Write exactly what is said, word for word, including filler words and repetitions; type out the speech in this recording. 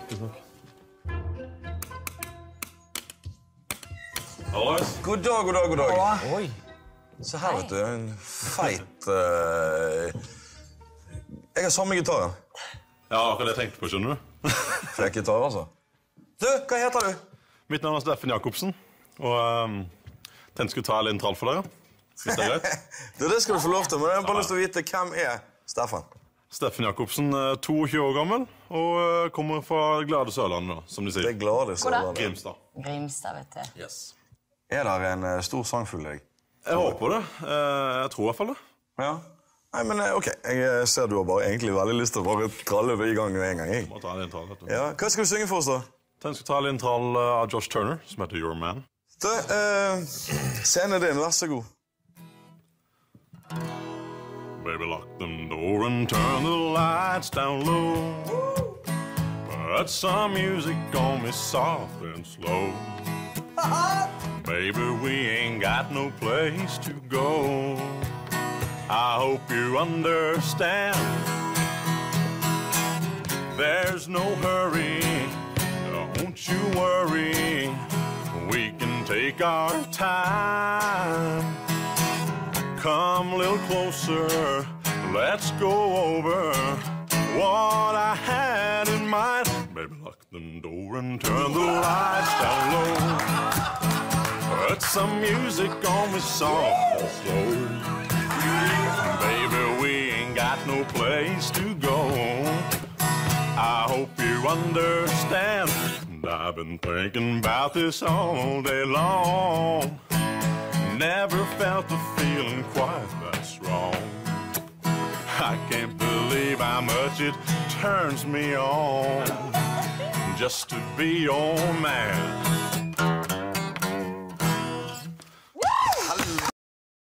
Hallois. God dag, god dag, god dag. Oi. Se her, vet du. En feit... Uh... Jeg har samme gitaren. Ja, akkurat det jeg tenkte på, skjønner du. Frekk gitar, altså. Du, hva heter du? Mitt navn er Steffen Jakobsen, og um, den skulle ta litt trall for dere. Hvis det er greit. Du, det skal du få lov til, men jeg har bare lyst til å vite hvem er Steffen. Steffen Jakobsen er toogtyve år gammel, og kommer fra glade Sørlandet, som de sier. Det er glade Sørlandet. Grimstad. Grimstad, vet du. Yes. Er der en uh, stor sangfull deg? Jeg håper det. Jeg tror i hvert fall det. Ja. Nei, men ok. Jeg ser du har bare egentlig veldig lyst til å bare tralle i gang med en gang. Jeg. Må ta en trall, vet du. Ja. Hva skal du synge for oss, da? Den skal ta en trall av Josh Turner, som heter Your Man. Du, uh, scenen din, vær så god. Baby, lock the door and turn the lights down low. Put some music on me soft and slow. Baby, we ain't got no place to go. I hope you understand. There's no hurry, don't you worry. We can take our time. Come a little closer, let's go over what I had in mind. Baby, lock the door and turn the lights down low. Put some music on me soft and slow. Baby, we ain't got no place to go. I hope you understand. I've been thinking about this all day long. Never felt the feeling quite that strong. I can't believe how much it turns me on just to be your man.